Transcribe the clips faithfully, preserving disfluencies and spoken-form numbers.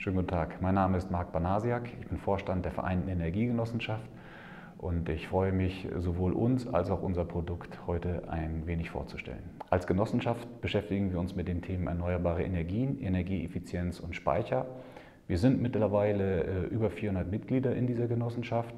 Schönen guten Tag, mein Name ist Marc Banasiak, ich bin Vorstand der Vereinten Energiegenossenschaft und ich freue mich, sowohl uns als auch unser Produkt heute ein wenig vorzustellen. Als Genossenschaft beschäftigen wir uns mit den Themen erneuerbare Energien, Energieeffizienz und Speicher. Wir sind mittlerweile über vierhundert Mitglieder in dieser Genossenschaft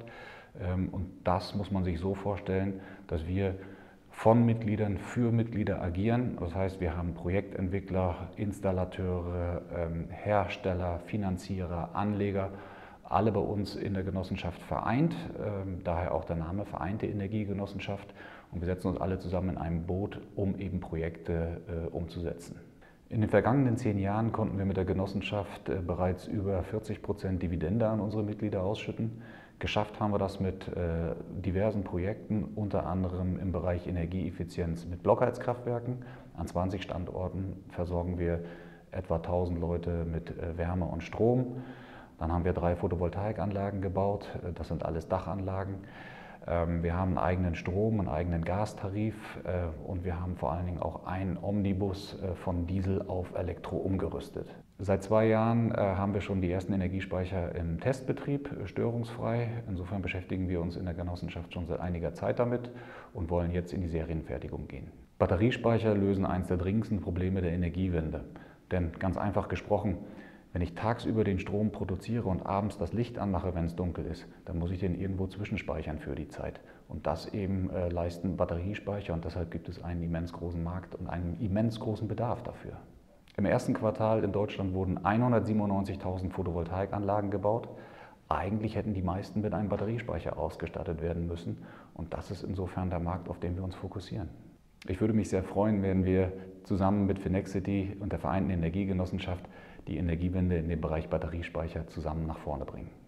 und das muss man sich so vorstellen, dass wir von Mitgliedern für Mitglieder agieren. Das heißt, wir haben Projektentwickler, Installateure, Hersteller, Finanzierer, Anleger, alle bei uns in der Genossenschaft vereint, daher auch der Name Vereinte Energiegenossenschaft. Und wir setzen uns alle zusammen in einem Boot, um eben Projekte umzusetzen. In den vergangenen zehn Jahren konnten wir mit der Genossenschaft bereits über vierzig Prozent Dividende an unsere Mitglieder ausschütten. Geschafft haben wir das mit äh, diversen Projekten, unter anderem im Bereich Energieeffizienz mit Blockheizkraftwerken. An zwanzig Standorten versorgen wir etwa tausend Leute mit äh, Wärme und Strom. Dann haben wir drei Photovoltaikanlagen gebaut, das sind alles Dachanlagen. Ähm, wir haben einen eigenen Strom, einen eigenen Gastarif äh, und wir haben vor allen Dingen auch einen Omnibus äh, von Diesel auf Elektro umgerüstet. Seit zwei Jahren äh, haben wir schon die ersten Energiespeicher im Testbetrieb, störungsfrei. Insofern beschäftigen wir uns in der Genossenschaft schon seit einiger Zeit damit und wollen jetzt in die Serienfertigung gehen. Batteriespeicher lösen eines der dringendsten Probleme der Energiewende. Denn ganz einfach gesprochen, wenn ich tagsüber den Strom produziere und abends das Licht anmache, wenn es dunkel ist, dann muss ich den irgendwo zwischenspeichern für die Zeit. Und das eben äh, leisten Batteriespeicher und deshalb gibt es einen immens großen Markt und einen immens großen Bedarf dafür. Im ersten Quartal in Deutschland wurden hundertsiebenundneunzigtausend Photovoltaikanlagen gebaut. Eigentlich hätten die meisten mit einem Batteriespeicher ausgestattet werden müssen und das ist insofern der Markt, auf den wir uns fokussieren. Ich würde mich sehr freuen, wenn wir zusammen mit Finexity und der Vereinten Energiegenossenschaft die Energiewende in dem Bereich Batteriespeicher zusammen nach vorne bringen.